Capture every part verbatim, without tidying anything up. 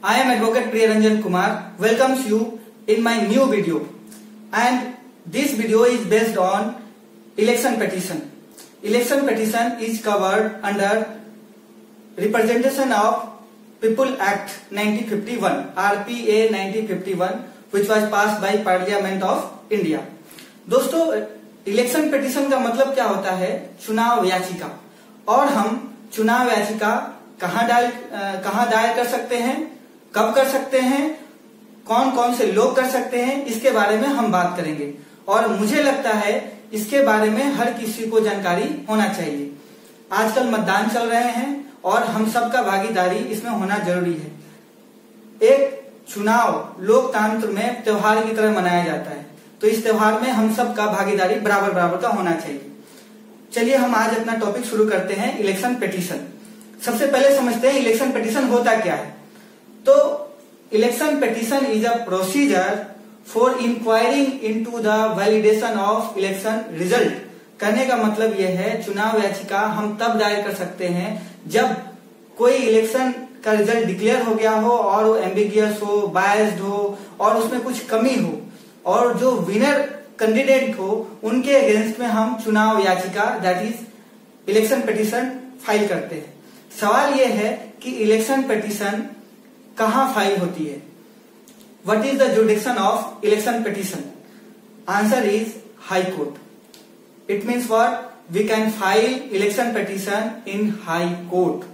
I am Advocate Priyaranjan Kumar welcomes you in my new video, and this video is based on Election Petition. Election Petition is covered under Representation of People Act nineteen fifty-one, R P A nineteen fifty-one, which was passed by Parliament of India. दोस्तों, election petition का मतलब क्या होता है? चुनाव याचिका। और हम चुनाव याचिका कहाँ डाल कहाँ दायर कर सकते हैं, कब कर सकते हैं, कौन कौन से लोग कर सकते हैं, इसके बारे में हम बात करेंगे। और मुझे लगता है इसके बारे में हर किसी को जानकारी होना चाहिए। आजकल मतदान चल रहे हैं और हम सबका भागीदारी इसमें होना जरूरी है। एक चुनाव लोकतंत्र में त्योहार की तरह मनाया जाता है, तो इस त्योहार में हम सबका भागीदारी बराबर बराबर का होना चाहिए। चलिए हम आज अपना टॉपिक शुरू करते हैं, इलेक्शन पिटीशन। सबसे पहले समझते हैं इलेक्शन पिटीशन होता क्या है। तो election petition is a procedure for inquiring into the validation of election result. कहने का मतलब यह है, चुनाव याचिका हम तब दायर कर सकते हैं जब कोई इलेक्शन का रिजल्ट डिक्लेयर हो गया हो और वो एम्बिगियस हो, बायस्ड हो और उसमें कुछ कमी हो, और जो विनर कैंडिडेट हो उनके अगेंस्ट में हम चुनाव याचिका that is election petition file करते हैं। सवाल यह है कि इलेक्शन पिटीशन कहां फाइल होती है? What is the jurisdiction of election petition? Answer is high court. It means what? We can file election petition in high court.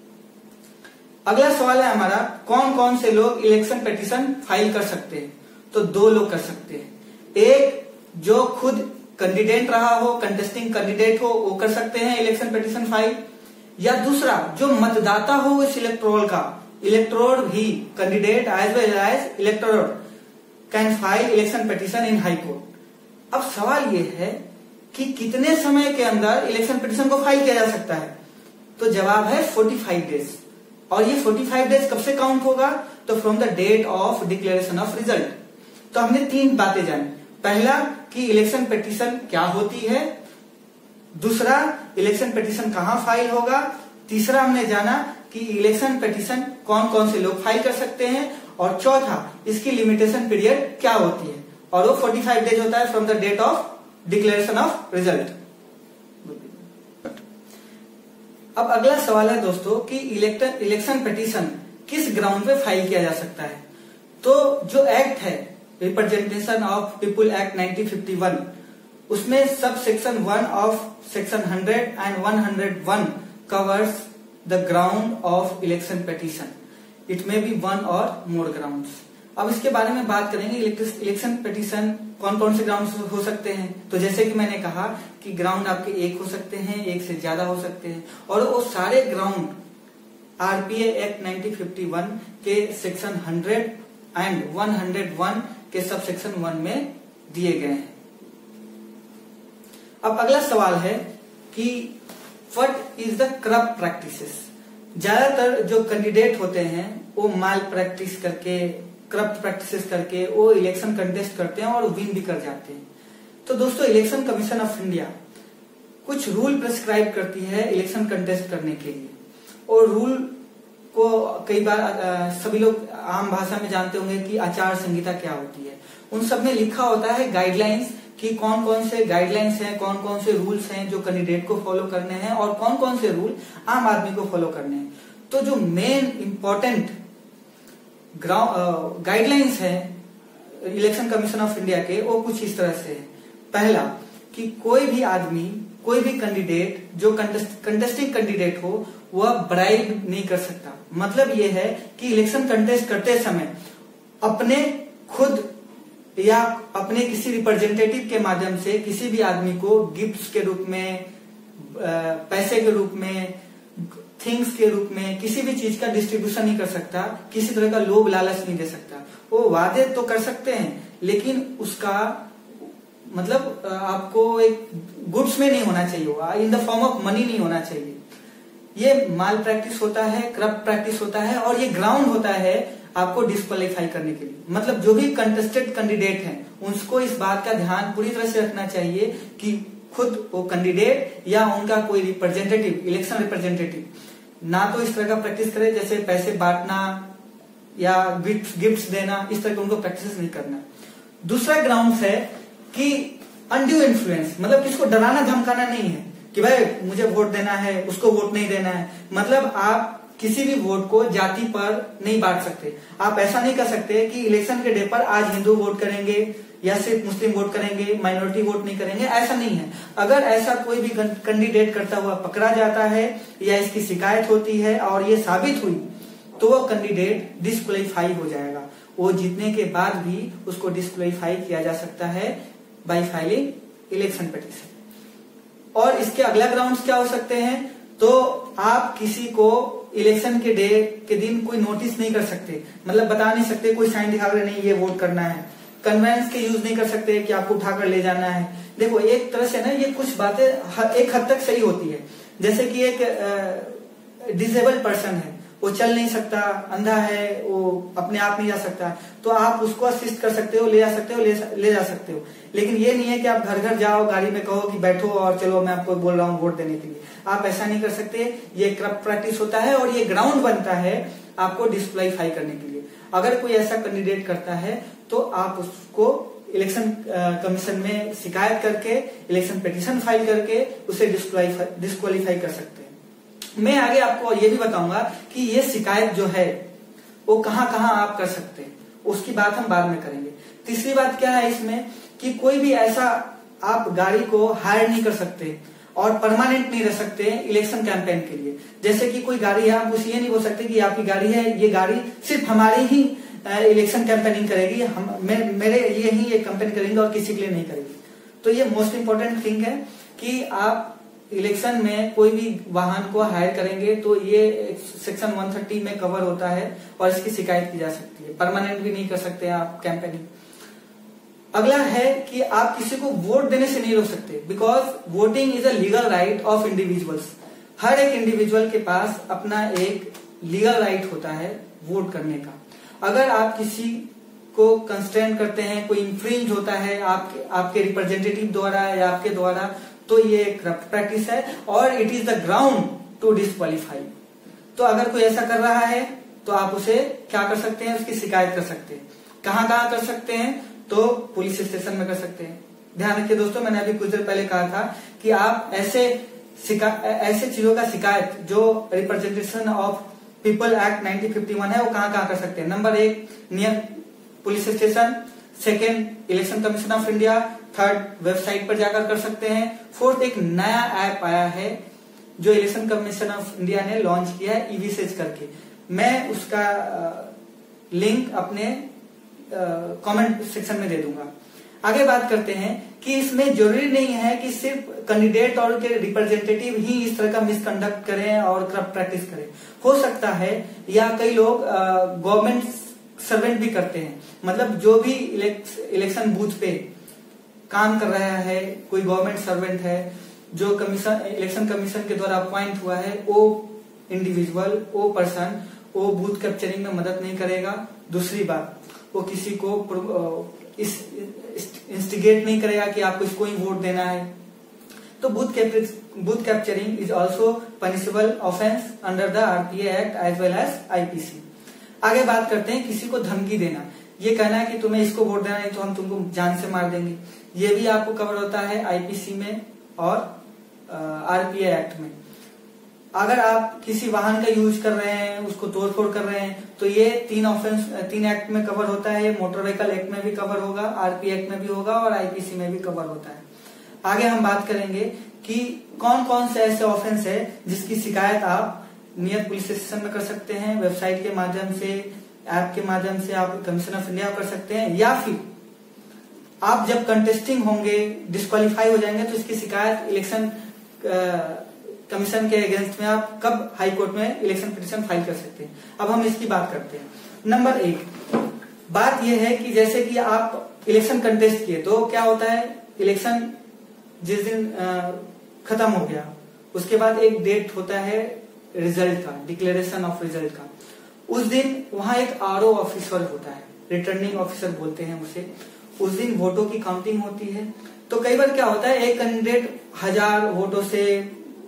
अगला सवाल है हमारा, कौन कौन से लोग इलेक्शन पिटीशन फाइल कर सकते हैं? तो दो लोग कर सकते हैं। एक जो खुद कैंडिडेट रहा हो, कंटेस्टिंग कैंडिडेट हो, वो कर सकते हैं इलेक्शन पिटीशन फाइल, या दूसरा जो मतदाता हो इस इलेक्टोरल का, इलेक्टोरल भी candidate as well as electoral can file election petition in high court. अब सवाल ये है कि कितने समय के अंदर इलेक्शन पिटीशन को फाइल किया जा सकता है? तो जवाब है पैंतालीस डेज। और ये पैंतालीस डेज कब से काउंट होगा? तो from the date of declaration of result. तो हमने तीन बातें जानी। पहला कि इलेक्शन पिटीशन क्या होती है, दूसरा इलेक्शन पिटीशन कहां फाइल होगा, तीसरा हमने जाना कि इलेक्शन पिटीशन कौन कौन से लोग फाइल कर सकते हैं, और चौथा इसकी लिमिटेशन पीरियड क्या होती है, और वो पैंतालीस डेज होता है from the date of declaration of result. अब अगला सवाल है दोस्तों कि इलेक्शन पिटीशन किस ग्राउंड पे फाइल किया जा सकता है? तो जो एक्ट है representation of people act nineteen fifty one, उसमें sub section one of section hundred and one hundred one covers the ground of election petition. It may be one और मोर ग्राउंड्स। अब इसके बारे में बात करेंगे, इलेक्शन पिटीशन कौन कौन से ग्राउंड हो सकते हैं। तो जैसे कि मैंने कहा कि ग्राउंड आपके एक हो सकते हैं, एक से ज्यादा हो सकते हैं, और वो सारे ground RPA act nineteen fifty one के section hundred and one hundred one के सब सेक्शन वन में दिए गए हैं। अब अगला सवाल है कि what is the corrupt practices. ज्यादातर जो कैंडिडेट होते हैं वो माल प्रैक्टिस करके, करप्ट प्रैक्टिसेस करके वो इलेक्शन कंटेस्ट करते हैं और विन भी कर जाते हैं। तो दोस्तों, इलेक्शन कमीशन ऑफ इंडिया कुछ रूल प्रिस्क्राइब करती है इलेक्शन कंटेस्ट करने के लिए, और रूल को कई बार आ, सभी लोग आम भाषा में जानते होंगे कि आचार संहिता क्या होती है। उन सब में लिखा होता है गाइडलाइंस कि कौन कौन से गाइडलाइंस हैं, कौन कौन से रूल्स हैं जो कैंडिडेट को फॉलो करने हैं, और कौन कौन से रूल आम आदमी को फॉलो करने हैं। तो जो मेन इंपॉर्टेंट गाइडलाइंस है इलेक्शन कमीशन ऑफ इंडिया के, वो कुछ इस तरह से है। पहला कि कोई भी आदमी, कोई भी कैंडिडेट जो कंटेस्टिंग कैंडिडेट हो, वह ब्राइब नहीं कर सकता। मतलब यह है कि इलेक्शन कंटेस्ट करते समय अपने खुद या अपने किसी रिप्रेजेंटेटिव के माध्यम से किसी भी आदमी को गिफ्ट्स के रूप में, पैसे के रूप में, थिंग्स के रूप में किसी भी चीज का डिस्ट्रीब्यूशन नहीं कर सकता, किसी तरह का लोभ लालच नहीं दे सकता। वो वादे तो कर सकते हैं, लेकिन उसका मतलब आपको एक गुड्स में नहीं होना चाहिए, in the form of money नहीं होना चाहिए। ये माल प्रैक्टिस होता है, करप्ट प्रैक्टिस होता है, और ये ग्राउंड होता है आपको डिस्क्वालीफाई करने के लिए। मतलब जो भी कंटेस्टेड कैंडिडेट हैं उसको इस बात का ध्यान पूरी तरह से रखना चाहिए कि खुद वो कैंडिडेट या उनका कोई रिप्रेजेंटेटिव, इलेक्शन रिप्रेजेंटेटिव ना तो इस तरह का प्रैक्टिस करे जैसे पैसे बांटना, या गिफ्ट गिफ्ट्स देना, इस तरह के उनको प्रैक्टिस नहीं करना। दूसरा ग्राउंड है कि अनड्यू इन्फ्लुएंस, मतलब किसको डराना धमकाना नहीं है कि भाई मुझे वोट देना है, उसको वोट नहीं देना है। मतलब आप किसी भी वोट को जाति पर नहीं बांट सकते। आप ऐसा नहीं कर सकते कि इलेक्शन के डे पर आज हिंदू वोट करेंगे या सिर्फ मुस्लिम वोट करेंगे, माइनॉरिटी वोट नहीं करेंगे, ऐसा नहीं है। अगर ऐसा कोई भी कैंडिडेट करता हुआ पकड़ा जाता है या इसकी शिकायत होती है और ये साबित हुई तो वो कैंडिडेट डिस्क्वालीफाई हो जाएगा। वो जीतने के बाद भी उसको डिस्क्वालीफाई किया जा सकता है बाय फाइलिंग इलेक्शन पिटीशन। और इसके अगला ग्राउंड्स क्या हो सकते हैं? तो आप किसी को इलेक्शन के डे के दिन कोई नोटिस नहीं कर सकते, मतलब बता नहीं सकते, कोई साइन दिखा कर नहीं ये वोट करना है। कन्वेंस के यूज नहीं कर सकते कि आपको उठाकर ले जाना है। देखो एक तरह से ना ये कुछ बातें एक हद तक सही होती है। जैसे कि एक डिसेबल्ड पर्सन है, वो चल नहीं सकता, अंधा है, वो अपने आप नहीं जा सकता, तो आप उसको असिस्ट कर सकते हो, ले जा सकते हो, ले, ले जा सकते हो। लेकिन ये नहीं है कि आप घर घर जाओ, गाड़ी में कहो कि बैठो और चलो मैं आपको बोल रहा हूँ वोट देने के लिए। आप ऐसा नहीं कर सकते। ये करप्ट प्रैक्टिस होता है और ये ग्राउंड बनता है आपको डिस्क्वालीफाई करने के लिए। अगर कोई ऐसा कैंडिडेट करता है तो आप उसको इलेक्शन कमीशन में शिकायत करके, इलेक्शन पिटीशन फाइल करके उसे डिस्क्वालीफाई कर सकते हैं। मैं आगे आपको ये भी बताऊंगा कि ये शिकायत जो है वो कहां कहां आप कर सकते हैं, उसकी बात हम बाद में करेंगे। तीसरी बात क्या है इसमें कि कोई भी ऐसा आप गाड़ी को हायर नहीं कर सकते और परमानेंट नहीं रह सकते इलेक्शन कैंपेन के लिए। जैसे कि कोई गाड़ी है, आप उसे ये नहीं बोल सकते कि आपकी गाड़ी है, ये गाड़ी सिर्फ हमारी ही इलेक्शन कैंपेनिंग करेगी, हम मे, मेरे लिए ही ये कैंपेन करेंगे और किसी के लिए नहीं करेगी। तो ये मोस्ट इंपोर्टेंट थिंग है कि आप इलेक्शन में कोई भी वाहन को हायर करेंगे तो ये सेक्शन एक सौ तीस में कवर होता है और इसकी शिकायत की जा सकती है। परमानेंट भी नहीं कर सकते आप कैंपेनिंग। अगला है कि आप किसी को वोट देने से नहीं रोक सकते, because voting is a legal right of individuals. हर एक इंडिविजुअल के पास अपना एक लीगल राइट होता है वोट करने का। अगर आप किसी को कंस्ट्रेंट करते हैं, कोई इंफ्रिंज होता है आपके आपके रिप्रेजेंटेटिव द्वारा या आपके द्वारा, तो ये करप्ट प्रैक्टिस है और it is the ground to disqualify. तो अगर कोई ऐसा कर रहा है तो आप उसे क्या कर सकते हैं, उसकी शिकायत कर सकते हैं। कहां कहां कर सकते हैं? तो पुलिस स्टेशन में कर सकते हैं। ध्यान रखिए दोस्तों, मैंने अभी कुछ देर पहले कहा था कि आप ऐसे ऐसे चीजों का शिकायत जो representation of people act nineteen fifty one है वो कहां कहां कर सकते हैं। नंबर एक, near police station. Second, election commission of India. Third, website पर जाकर कर सकते हैं। फोर्थ, एक नया ऐप आया है जो इलेक्शन कमीशन ऑफ इंडिया ने लॉन्च किया है, ईवीसेज करके। मैं उसका लिंक अपने कमेंट सेक्शन में दे दूंगा। आगे बात करते हैं कि इसमें जरूरी नहीं है कि सिर्फ कैंडिडेट और के रिप्रेजेंटेटिव ही इस तरह का मिसकंडक्ट करें और करप्ट प्रैक्टिस करें। हो सकता है या कई लोग गवर्नमेंट सर्वेंट भी करते हैं, मतलब जो भी इलेक्शन बूथ पे काम कर रहा है, कोई गवर्नमेंट सर्वेंट है जो कमीशन इलेक्शन कमीशन के द्वारा अपॉइंट हुआ है, वो इंडिविजुअल, वो पर्सन वो बूथ कैप्चरिंग में मदद नहीं करेगा। दूसरी बात, वो किसी को इस इंस्टिगेट नहीं करेगा कि आपको इसको ही वोट देना है। तो booth booth capturing is also punishable offence under the RPA act as well as IPC. आगे बात करते हैं किसी को धमकी देना। ये कहना है कि तुम्हें इसको वोट देना नहीं तो हम तुमको जान से मार देंगे, ये भी आपको कवर होता है आईपीसी में और आरपीए एक्ट में। अगर आप किसी वाहन का यूज कर रहे हैं, उसको तोड़फोड़ कर रहे हैं, तो ये तीन ऑफेंस तीन एक्ट में कवर होता है। मोटर व्हीकल एक्ट में भी कवर होगा, आरपीए एक्ट में भी होगा और आईपीसी में भी कवर होता है। आगे हम बात करेंगे कि कौन कौन से ऐसे ऑफेंस है जिसकी शिकायत आप नियत पुलिस स्टेशन में कर सकते हैं, वेबसाइट के माध्यम से, ऐप के माध्यम से आप कमीशन ऑफ इंडिया कर सकते हैं, या फिर आप जब कंटेस्टिंग होंगे, डिस्क्वालीफाई हो जाएंगे तो इसकी शिकायत इलेक्शन कमीशन के अगेंस्ट में आप कब हाई कोर्ट में इलेक्शन पिटीशन फाइल कर सकते हैं। अब हम इसकी बात करते हैं। नंबर एक बात यह है कि जैसे कि आप इलेक्शन कंटेस्ट किए तो क्या होता है, इलेक्शन जिस दिन खत्म हो गया उसके बाद एक डेट होता है रिजल्ट का, डिक्लेरेशन ऑफ रिजल्ट का। उस दिन वहां एक आरओ ऑफिसर होता है, रिटर्निंग ऑफिसर बोलते हैं उसे। उस दिन वोटों की काउंटिंग होती है। तो कई बार क्या होता है, एक कैंडिडेट हजार वोटों से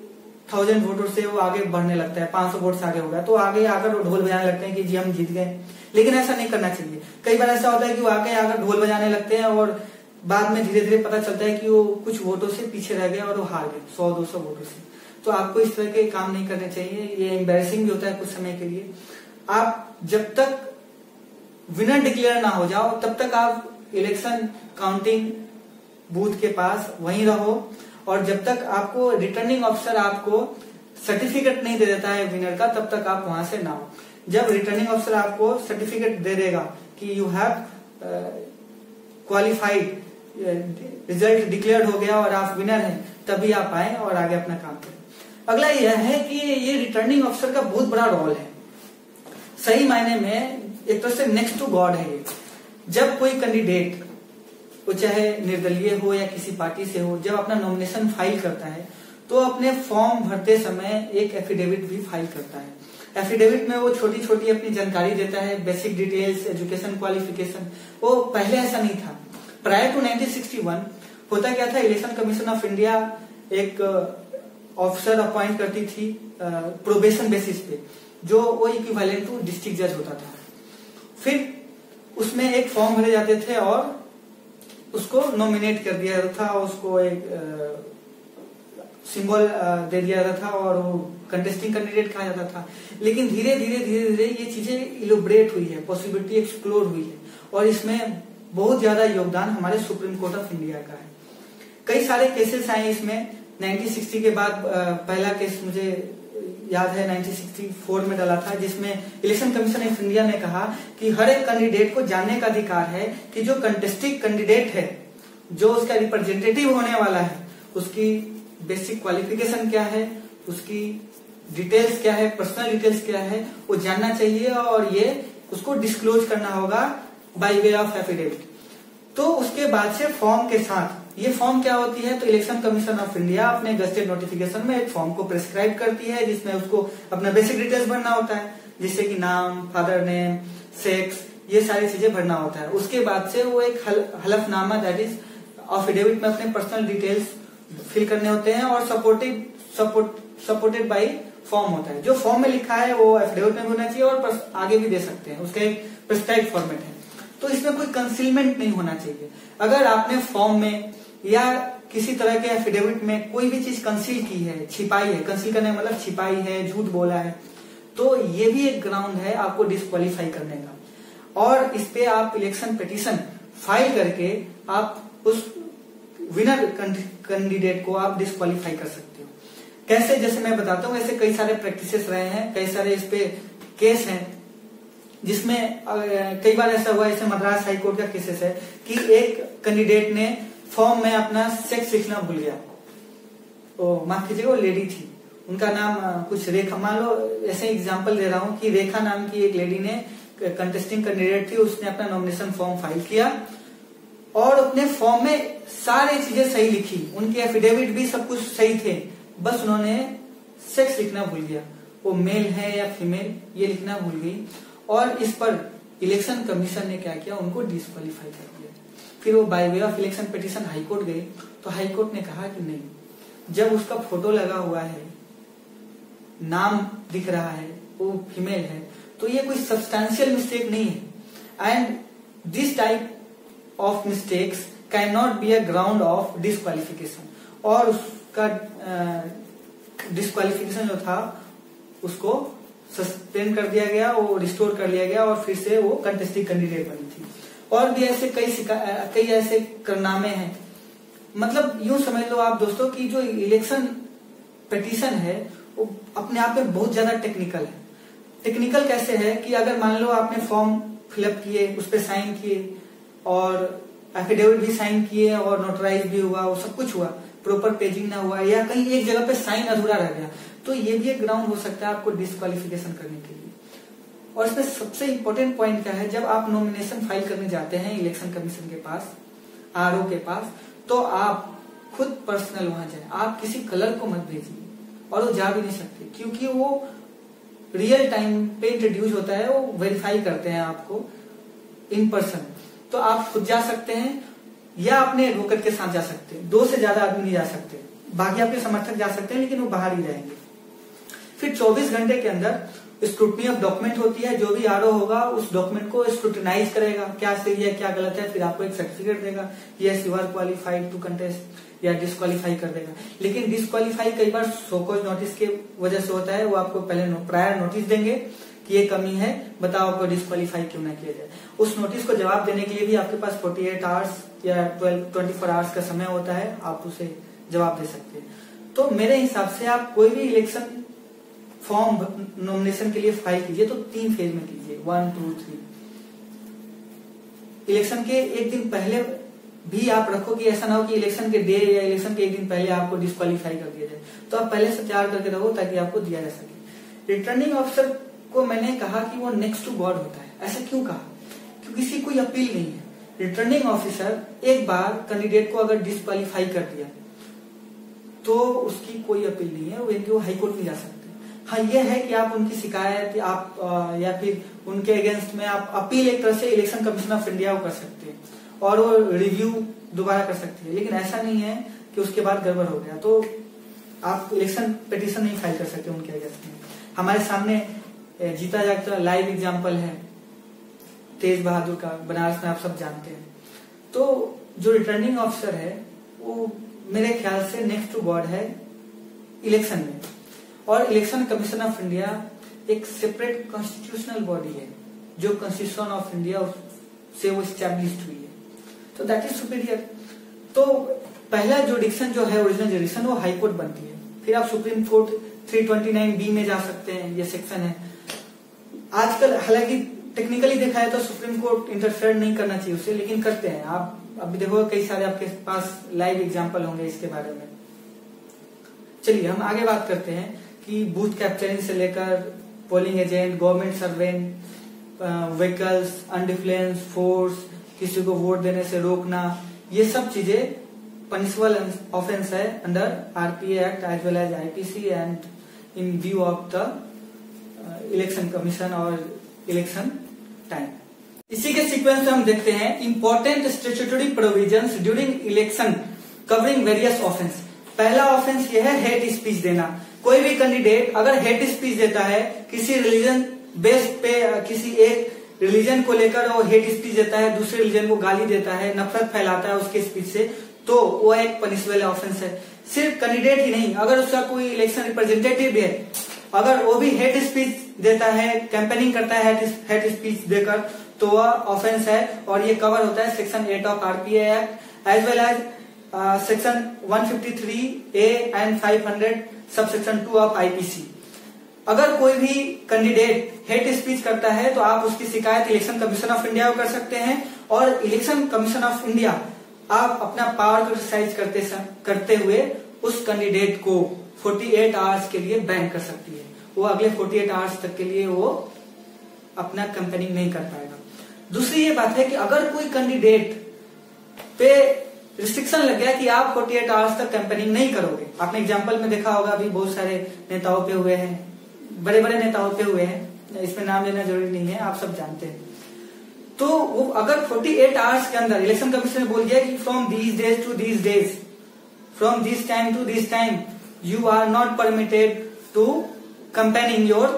थाउजेंड वोटों से वो आगे बढ़ने लगता है, पांच सौ वोट से आगे हो गया तो आगे आकर वो ढोल बजाने लगते हैं कि जी हम जीत गए। लेकिन ऐसा नहीं करना चाहिए। कई बार ऐसा होता है कि वो आगे आकर ढोल बजाने लगते हैं और बाद में धीरे धीरे पता चलता है कि वो कुछ वोटों से पीछे रह गए और वो हार गए सौ दो सौ वोटों से। तो आपको इस तरह के काम नहीं करने चाहिए, ये एम्बैरेसिंग भी होता है कुछ समय के लिए। आप जब तक विनर डिक्लेयर ना हो जाओ तब तक आप इलेक्शन काउंटिंग बूथ के पास वहीं रहो, और जब तक आपको रिटर्निंग ऑफिसर आपको सर्टिफिकेट नहीं दे देता है विनर का तब तक आप वहां से ना हो। जब रिटर्निंग ऑफिसर आपको सर्टिफिकेट दे देगा कि you have qualified, result declare हो गया और आप विनर हैं, तभी आप आए और आगे अपना काम करें। अगला यह है कि ये रिटर्निंग ऑफिसर का बहुत बड़ा रोल है। सही मायने में एक तरह से नेक्स्ट टू गॉड है ये। जब कोई कैंडिडेट, वो चाहे निर्दलीय हो या किसी पार्टी से हो, जब अपना नॉमिनेशन फाइल करता है तो अपने फॉर्म भरते समय एक एफिडेविट भी फाइल करता है। एफिडेविट में वो छोटी छोटी अपनी जानकारी देता है, बेसिक डिटेल्स, एजुकेशन क्वालिफिकेशन। वो पहले ऐसा नहीं था। Prior to nineteen sixty one होता क्या था, इलेक्शन कमीशन ऑफ इंडिया एक ऑफिसर अपॉइंट करती थी प्रोबेशन बेसिस पे, जो वो इक्विवेलेंट टू डिस्ट्रिक्ट जज होता था। फिर उसमें एक फॉर्म भरे जाते थे और उसको नॉमिनेट कर दिया जाता था, उसको एक सिंबल दे दिया जाता था और वो कंटेस्टिंग कैंडिडेट कहा जाता था। लेकिन धीरे धीरे धीरे धीरे ये चीजें इलोबरेट हुई है, पॉसिबिलिटी एक्सप्लोर हुई है, और इसमें बहुत ज्यादा योगदान हमारे सुप्रीम कोर्ट ऑफ इंडिया का है। कई सारे केसेस आए इसमें। नाइनटीन सिक्सटी के बाद पहला केस मुझे याद है नाइनटीन सिक्सटी फोर में डाला था, जिसमें इलेक्शन कमीशन ऑफ इंडिया ने कहा कि हर एक कैंडिडेट को जानने का अधिकार है कि जो कंटेस्टिंग कैंडिडेट है, जो उसका रिप्रेजेंटेटिव होने वाला है, उसकी बेसिक क्वालिफिकेशन क्या है, उसकी डिटेल्स क्या है, पर्सनल डिटेल्स क्या है, वो जानना चाहिए और ये उसको डिस्क्लोज करना होगा बाय वे ऑफ एफिडेविट। तो उसके बाद से फॉर्म के साथ, ये फॉर्म क्या होती है, तो इलेक्शन कमीशन ऑफ इंडिया अपने गजेटेड नोटिफिकेशन में एक फॉर्म को प्रेस्क्राइब करती है, जिसमें उसको अपना बेसिक डिटेल्स भरना होता है, जिससे कि नाम, फादर नेम, सेक्स, ये सारी चीजें भरना होता है। उसके बाद से वो एक हल, हलफनामा दैट इज एफिडेविट में अपने पर्सनल डिटेल्स फिल करने होते हैं और supported support supported by form होता है। जो फॉर्म में लिखा है वो एफिडेविट में भी होना चाहिए और आगे भी दे सकते हैं, उसका एक प्रेस्क्राइब फॉर्मेट है। तो इसमें कोई कंसीलमेंट नहीं होना चाहिए। अगर आपने फॉर्म में या किसी तरह के एफिडेविट में कोई भी चीज कंसील की है, छिपाई है, कंसील करने मतलब छिपाई है, झूठ बोला है, तो ये भी एक ग्राउंड है आपको डिस्क्वालीफाई करने का। और इस पे आप इलेक्शन पिटीशन फाइल करके आप उस विनर कैंडिडेट को आप डिस्क्वालीफाई कर सकते हो। कैसे, जैसे मैं बताता हूँ, ऐसे कई सारे प्रैक्टिसेस रहे हैं, कई सारे इस पे केस हैं, जिसमें कई बार ऐसा हुआ, जैसे मद्रास हाई कोर्ट का केसेस है कि एक कैंडिडेट ने फॉर्म में अपना सेक्स लिखना भूल गया। ओ माफ कीजिएगा, वो लेडी थी, उनका नाम कुछ रेखा, मान लो ऐसे एग्जांपल दे रहा हूँ कि रेखा नाम की एक लेडी ने, कंटेस्टिंग कैंडिडेट थी, उसने अपना नॉमिनेशन फॉर्म फाइल किया और अपने फॉर्म में सारी चीजें सही लिखी, उनके एफिडेविट भी सब कुछ सही थे, बस उन्होंने सेक्स लिखना भूल गया, वो मेल है या फीमेल ये लिखना भूल गई, और इस पर इलेक्शन कमीशन ने क्या किया, उनको डिस्क्वालीफाई कर दिया। फिर वो by way of election petition high court गए, तो हाईकोर्ट ने कहा कि नहीं, जब उसका फोटो लगा हुआ है, नाम दिख रहा है, वो फीमेल है, तो ये कोई सब्सटैंशियल मिस्टेक नहीं है, and this type of mistakes can not be a ground of disqualification. और उसका डिस्क्वालिफिकेशन जो था उसको सस्पेंड कर दिया गया, वो रिस्टोर कर लिया गया और फिर से वो कंटेस्टिंग कैंडिडेट बनी थी। और भी ऐसे कई कई ऐसे कारनामे हैं। मतलब यूं समझ लो आप दोस्तों कि जो इलेक्शन पिटीशन है वो अपने आप में बहुत ज्यादा टेक्निकल है। टेक्निकल कैसे है कि अगर मान लो आपने फॉर्म फिलअप किए, उस पर साइन किए और एफिडेविट भी साइन किए और नोटराइज भी हुआ, वो सब कुछ हुआ, प्रॉपर पेजिंग ना हुआ या कहीं एक जगह पे साइन अधूरा रह गया, तो ये भी एक ग्राउंड हो सकता है आपको डिस्क्वालिफिकेशन करने के लिए। और इसमें सबसे इंपॉर्टेंट पॉइंट क्या है, जब आप नॉमिनेशन फाइल करने जाते हैं इलेक्शन कमीशन के पास, आरओ के पास, तो आप खुद पर्सनल वहां जाए, आप किसी कलर को मत भेजिए, और वो जा भी नहीं सकते क्योंकि वो रियल टाइम पे इंट्रोड्यूस होता है, वो वेरीफाई करते हैं आपको इन पर्सन। तो आप खुद जा सकते हैं या अपने एडवोकेट के साथ जा सकते हैं, दो से ज्यादा आदमी नहीं जा सकते, बाकी आपके समर्थक जा सकते हैं लेकिन वो बाहर ही रहेंगे। फिर चौबीस घंटे के अंदर स्क्रूटनी ऑफ डॉक्यूमेंट होती है, जो भी आरओ होगा उस डॉक्यूमेंट को स्क्रूटनाइज करेगा, क्या सही है क्या गलत है, फिर आपको एक सर्टिफिकेट देगा, yes you are qualified to contest, या डिस्क्वालीफाई कर देगा। लेकिन डिस्क्वालीफाई कई बार शोकॉज नोटिस के वजह से होता है, वो आपको पहले प्रायर नोटिस देंगे कि ये कमी है, बताओ आपको डिस्क्वालीफाई क्यों ना किया जाए। उस नोटिस को जवाब देने के लिए भी आपके पास अड़तालीस आवर्स या चौबीस आवर्स का समय होता है, आप उसे जवाब दे सकते हैं। तो मेरे हिसाब से आप कोई भी इलेक्शन फॉर्म नॉमिनेशन के लिए फाइल कीजिए तो तीन फेज में कीजिए, वन टू थ्री। इलेक्शन के एक दिन पहले भी आप रखो कि ऐसा ना हो कि इलेक्शन के डे या इलेक्शन के एक दिन पहले आपको डिस्क्वालीफाई कर दिया जाए, तो आप पहले से तैयार करके रखो ताकि आपको दिया जा सके। रिटर्निंग ऑफिसर को मैंने कहा कि वो नेक्स्ट टू गॉड होता है, ऐसा क्यों कहा? क्योंकि किसी कोई अपील नहीं है। रिटर्निंग ऑफिसर एक बार कैंडिडेट को अगर डिस्क्वालीफाई कर दिया तो उसकी कोई अपील नहीं है, वो हाईकोर्ट में जा सकते हैं। हाँ, ये है कि आप उनकी शिकायत आप आ, या फिर उनके अगेंस्ट में आप अपील एक तरह से इलेक्शन कमीशन ऑफ इंडिया को कर सकते हैं और वो रिव्यू दोबारा कर सकती है, लेकिन ऐसा नहीं है कि उसके बाद गड़बड़ हो गया तो आप इलेक्शन पिटीशन नहीं फाइल कर सकते उनके अगेंस्ट में। हमारे सामने जीता जागता लाइव एग्जाम्पल है तेज बहादुर का, बनारस में आप सब जानते हैं। तो जो रिटर्निंग ऑफिसर है वो मेरे ख्याल से नेक्स्ट टू गॉड है इलेक्शन में, और इलेक्शन कमीशन ऑफ इंडिया एक सेपरेट कॉन्स्टिट्यूशनल बॉडी है जो कॉन्स्टिट्यूशन ऑफ इंडिया से वो स्टैब्लिश्ड हुई है, तो दैट इज सुपीरियर। तो पहला जुडिक्शन जो है ओरिजिनल जुडिक्शन वो हाई कोर्ट बनती है, फिर आप सुप्रीम कोर्ट तीन सौ उनतीस बी में जा सकते हैं, ये सेक्शन है। आजकल हालांकि टेक्निकली देखा है तो सुप्रीम कोर्ट इंटरफेयर नहीं करना चाहिए उससे, लेकिन करते हैं। आप अभी देखो कई सारे आपके पास लाइव एग्जाम्पल होंगे इसके बारे में। चलिए हम आगे बात करते हैं कि बूथ कैप्चरिंग से लेकर polling agent, government servant, vehicles, अनडिफरेंस फोर्स, किसी को वोट देने से रोकना, ये सब चीजें पनिशेबल ऑफेंस है under RPA act as well as IPC and in view of the election commission और इलेक्शन टाइम। इसी के सीक्वेंस में हम देखते हैं important statutory provisions during election covering various offence. पहला ऑफेंस यह है हेट स्पीच देना। कोई भी कैंडिडेट अगर हेट स्पीच देता है, किसी रिलीजन बेस पे किसी एक रिलीजन को लेकर वो हेट स्पीच देता है, दूसरे रिलीजन को गाली देता है, नफरत फैलाता है उसके स्पीच से, तो वो एक पनिशेबल ऑफेंस है। सिर्फ कैंडिडेट ही नहीं, अगर उसका कोई इलेक्शन रिप्रेजेंटेटिव है, अगर वो भी हेट स्पीच देता है, कैंपेनिंग करता है हेट स्पीच देकर, तो वह ऑफेंस है और ये कवर होता है section eight of RPA act as well as section एक सौ तिरेपन ए एंड पाँच सौ sub section two of IPC. अगर कोई भी कैंडिडेट हेट स्पीच करता है तो आप उसकी शिकायत इलेक्शन कमीशन ऑफ इंडिया को कर सकते हैं, और इलेक्शन कमीशन ऑफ इंडिया आप अपना पावर को एक्सरसाइज करते करते हुए उस कैंडिडेट को अड़तालीस आवर्स के लिए बैन कर सकती है। वो अगले अड़तालीस आवर्स तक के लिए वो अपना कैंपेनिंग नहीं कर पाएगा। दूसरी ये बात है कि अगर कोई कैंडिडेट पे रिस्ट्रिक्शन लग गया कि आप अड़तालीस आवर्स तक कैंपेनिंग नहीं करोगे, आपने एग्जांपल में देखा होगा अभी बहुत सारे नेताओं पे हुए हैं, बड़े बड़े नेताओं पे हुए हैं, इसमें नाम लेना जरूरी नहीं है, आप सब जानते हैं। तो वो अगर अड़तालीस आवर्स के अंदर इलेक्शन कमीशन ने बोल दिया कि from these days to these days, from this time to this time you are not permitted to campaigning your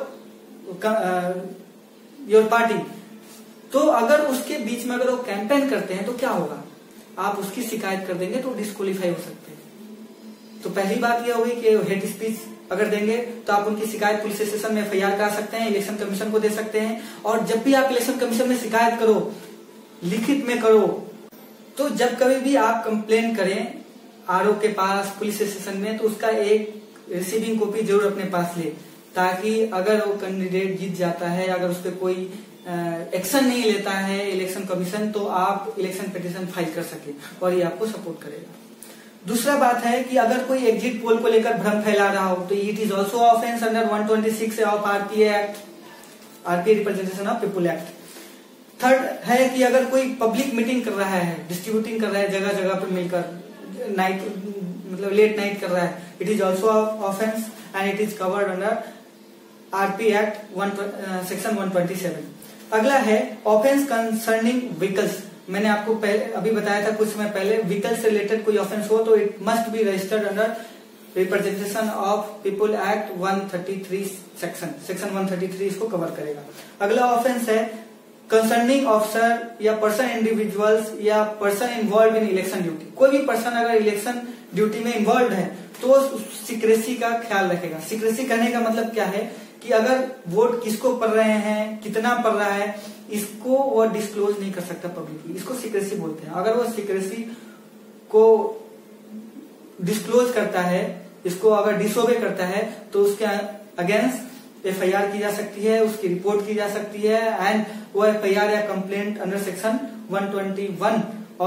your party, तो अगर उसके बीच में अगर वो कैंपेन करते हैं तो क्या होगा, आप उसकी शिकायत कर देंगे तो डिस्क्वालीफाई हो सकते हैं। तो पहली बात यह होगी कि हेट स्पीच अगर देंगे तो आप उनकी शिकायत पुलिस स्टेशन में एफ आई आर करा सकते हैं, इलेक्शन कमीशन को दे सकते हैं। और जब भी आप इलेक्शन कमीशन में शिकायत करो, लिखित में करो, तो जब कभी भी आप कंप्लेन करें आरओ के पास, पुलिस स्टेशन में, तो उसका एक रिसीविंग कॉपी जरूर अपने पास ले, ताकि अगर वो कैंडिडेट जीत जाता है, अगर उस पर कोई एक्शन नहीं लेता है इलेक्शन कमीशन, तो आप इलेक्शन पिटीशन फाइल कर सके और ये आपको सपोर्ट करेगा। दूसरा बात है कि अगर कोई एग्जिट पोल को लेकर भ्रम फैला रहा हो तो it is also offence under एक सौ छब्बीस of RPA act, RPA representation of people act. Third है कि अगर कोई पब्लिक मीटिंग कर रहा है, डिस्ट्रीब्यूटिंग कर रहा है, जगह जगह पर मिलकर नाइट मतलब लेट नाइट कर रहा है, it is also offence and it is covered under RPA act section एक सौ सत्ताईस। अगला है ऑफेंस कंसर्निंग व्हीकल्स। मैंने आपको पहले अभी बताया था कुछ समय पहले, व्हीकल से रिलेटेड कोई ऑफेंस हो तो it must be registered under representation of people act one thirty three section section one thirty three इसको कवर करेगा। अगला ऑफेंस है कंसर्निंग ऑफिसर या पर्सन इंडिविजुअल्स या person involve in election duty. कोई भी पर्सन अगर इलेक्शन ड्यूटी में इन्वॉल्व है तो सीक्रेसी का ख्याल रखेगा। सीक्रेसी करने का मतलब क्या है कि अगर वोट किसको पड़ रहे हैं, कितना पड़ रहा है, इसको वो डिस्क्लोज नहीं कर सकता पब्लिकली, इसको सीक्रेसी बोलते हैं। अगर वो सीक्रेसी को डिस्क्लोज करता है, इसको अगर डिसोबे करता है तो उसके अगेंस्ट एफ आई आर की जा सकती है, उसकी रिपोर्ट की जा सकती है एंड वो एफ आई आर या complaint under section one twenty one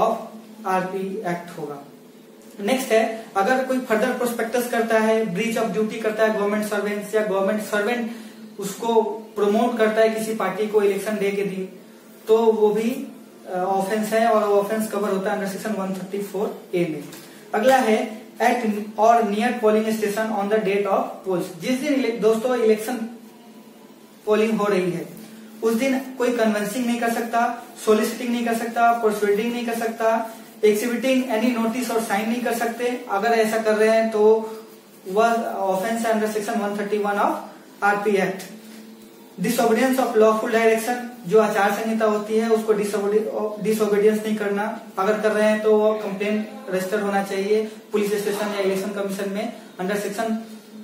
of R P act होगा। नेक्स्ट है अगर कोई फर्दर प्रोस्पेक्टस करता है, ब्रीच ऑफ ड्यूटी करता है गवर्नमेंट सर्वेंट्स या गवर्नमेंट सर्वेंट उसको प्रमोट करता है किसी पार्टी को इलेक्शन डे के दिन, तो वो भी ऑफेंस है और वो ऑफेंस कवर होता है under section one thirty four A में। अगला है एट और near polling station on the date of polls. जिस दिन दोस्तों इलेक्शन पोलिंग हो रही है उस दिन कोई कन्वेंसिंग नहीं कर सकता, सोलिसिटिंग नहीं कर सकता, परसुएडिंग नहीं कर सकता, एक्सिबिटिंग एनी नोटिस और साइन नहीं कर सकते। अगर ऐसा कर रहे हैं तो वह ऑफेंस है under section one thirty one of R P act. Disobedience of lawful direction, जो आचार संहिता होती है उसको डिसओबीडियंस नहीं करना, अगर कर रहे हैं तो वो कंप्लेंट रजिस्टर होना चाहिए पुलिस स्टेशन या इलेक्शन कमीशन में under section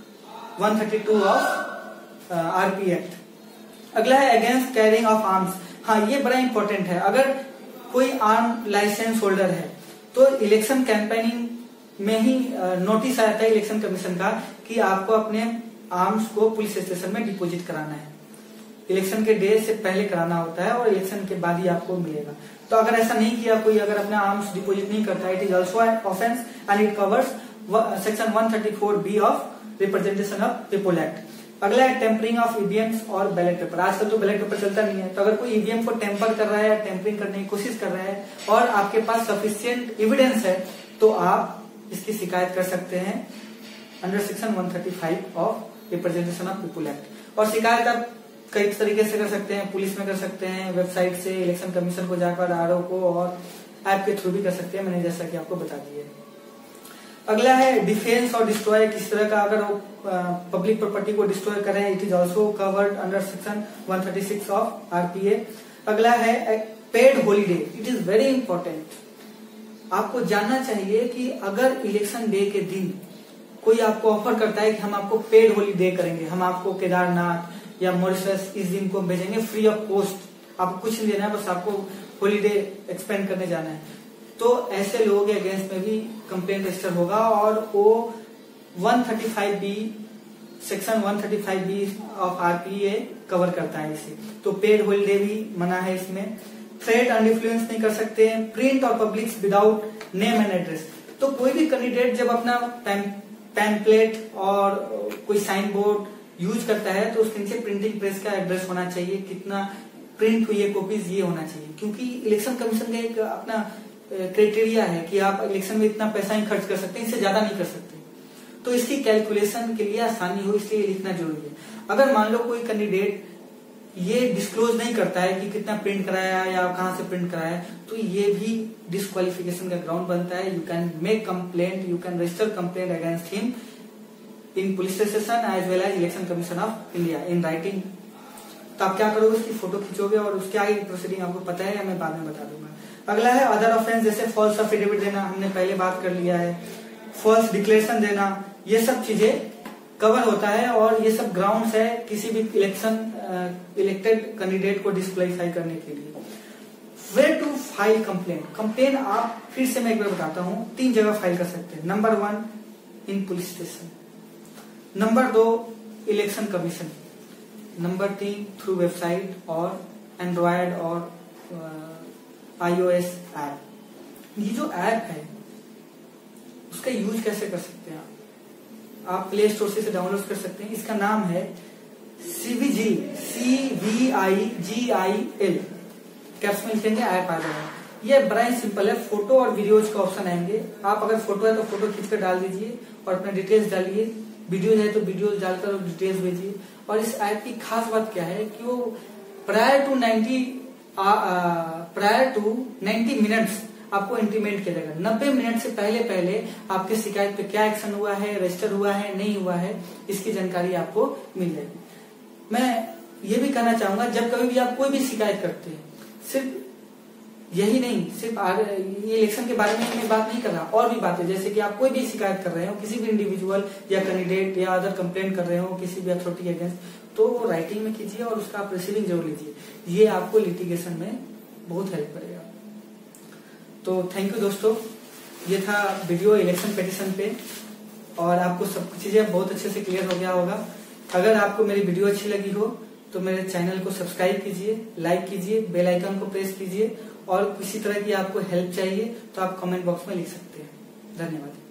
one thirty two of R P act. अगला है अगेंस्ट कैरिंग ऑफ आर्म्स। हाँ, ये बड़ा इंपॉर्टेंट है। अगर कोई आर्म लाइसेंस होल्डर है तो इलेक्शन कैंपेनिंग में ही नोटिस आता है इलेक्शन कमीशन का कि आपको अपने आर्म्स को पुलिस स्टेशन में डिपॉजिट कराना है। इलेक्शन के डे से पहले कराना होता है और इलेक्शन के बाद ही आपको मिलेगा। तो अगर ऐसा नहीं किया कोई, अगर अपना आर्म्स डिपॉजिट नहीं करता, it is also an offence and it covers section one thirty four B of representation of people act. अगला है टेम्परिंग ऑफ ईवीएम्स और बैलेट पेपर। आजकल तो बैलेट पेपर चलता नहीं है, तो अगर कोई ईवीएम को टेम्पर कर रहा है या टेम्परिंग करने की कोशिश कर रहा है और आपके पास सफिशिएंट एविडेंस है तो आप इसकी शिकायत कर सकते हैं under section one thirty five of representation of people act. और शिकायत आप कई तरीके से कर सकते हैं, पुलिस में कर सकते हैं, वेबसाइट से, इलेक्शन कमीशन को जाकर, आर ओ को, और ऐप के थ्रू भी कर सकते हैं, मैंने जैसा कि आपको बता दिया। अगला है डिफेंस और डिस्ट्रॉय। किस तरह का अगर पब्लिक प्रॉपर्टी को डिस्ट्रॉय करें, it is also covered under section one thirty six of R P A. अगला है paid holiday. It is very important. आपको जानना चाहिए कि अगर इलेक्शन डे के दिन कोई आपको ऑफर करता है कि हम आपको पेड हॉलीडे करेंगे, हम आपको केदारनाथ या मॉरिशस इस दिन को भेजेंगे फ्री ऑफ कॉस्ट, आपको कुछ नहीं देना है, बस आपको हॉलीडे एक्सपेंड करने जाना है, तो ऐसे लोगों के अगेंस्ट में भी कंप्लेंट रजिस्टर होगा और वो one thirty five B section one thirty five B of R P A cover करता है इसे। तो पेड हॉलीडे भी मना है इसमें। थ्रेट एंड इन्फ्लुएंस नहीं कर सकते हैं। प्रिंट और publish without name and address. तो कोई भी कैंडिडेट जब अपना पैम्पलेट और कोई साइन बोर्ड यूज करता है तो उसके नीचे प्रिंटिंग प्रेस का एड्रेस होना चाहिए, कितना प्रिंट हुई है कॉपीज ये होना चाहिए, क्योंकि इलेक्शन कमीशन का एक अपना क्राइटेरिया है कि आप इलेक्शन में इतना पैसा ही खर्च कर सकते हैं, इससे ज्यादा नहीं कर सकते। तो इसकी कैलकुलेशन के लिए आसानी हो इसलिए लिखना जरूरी है। अगर मान लो कोई कैंडिडेट ये डिस्क्लोज नहीं करता है कि कितना प्रिंट कराया या कहां से प्रिंट कराया, तो ये भी डिस्क्वालिफिकेशन का ग्राउंड बनता है। You can make complaint, you can register complaint against him in police station as well as election commission of India in writing. तो आप क्या करोगे, उसकी फोटो खींचोगे और उसके आगे प्रोसीडिंग आपको पता है या मैं बाद में बता दूंगा। अगला है अदर ऑफेंस, जैसे फॉल्स एफिडेविट देना, हमने पहले बात कर लिया है। फॉल्स डिक्लेरेशन देना, ये सब चीजें कवर होता है और ये सब ग्राउंड्स है किसी भी इलेक्शन इलेक्टेड कैंडिडेट को डिस्क्वालीफाई करने के लिए। Where to file complaint. Complaint आप फिर से मैं एक बार बताता हूँ, तीन जगह फाइल कर सकते हैं। Number one in police station, number दो इलेक्शन कमीशन, नंबर तीन थ्रू वेबसाइट और एंड्रॉयड और आईओएस ऐप। ये जो ऐप है उसका यूज कैसे कर सकते हैं आप आप प्ले स्टोर से डाउनलोड कर सकते हैं। इसका नाम है सीवीजी, C V I G I L, caps में लिखेंगे ऐप आ जाएगा। ये बड़ा ही सिंपल है, फोटो और वीडियोज का ऑप्शन आएंगे। आप अगर फोटो है तो फोटो खींचकर डाल दीजिए और अपना डिटेल्स डालिए, वीडियो है तो वीडियोज डालकर डिटेल्स भेजिए। और इस ऐप की खास बात क्या है कि वो prior to ninety prior to ninety minutes आपको इंटीमेट किया जाएगा। नब्बे मिनट से पहले पहले आपके शिकायत पे क्या एक्शन हुआ है, रजिस्टर हुआ है, नहीं हुआ है, इसकी जानकारी आपको मिल जाएगी। मैं ये भी कहना चाहूंगा, जब कभी भी आप कोई भी शिकायत करते हैं, सिर्फ यही नहीं, सिर्फ ये इलेक्शन के बारे में मैं बात नहीं कर रहा, और भी बातें, जैसे कि आप कोई भी शिकायत कर रहे हो किसी भी इंडिविजुअल या कैंडिडेट या अदर कंप्लेंट कर रहे हो किसी भी अथॉरिटी के अगेंस्ट, तो वो राइटिंग में कीजिए और उसका आप रिसीविंग जरूर लीजिए। ये आपको लिटिगेशन में बहुत हेल्प करेगा। तो थैंक यू दोस्तों, ये था वीडियो इलेक्शन पिटीशन पे, और आपको सब चीजें बहुत अच्छे से क्लियर हो गया होगा। अगर आपको मेरी वीडियो अच्छी लगी हो तो मेरे चैनल को सब्सक्राइब कीजिए, लाइक कीजिए, बेल आइकन को प्रेस कीजिए, और किसी तरह की आपको हेल्प चाहिए तो आप कमेंट बॉक्स में लिख सकते हैं। धन्यवाद।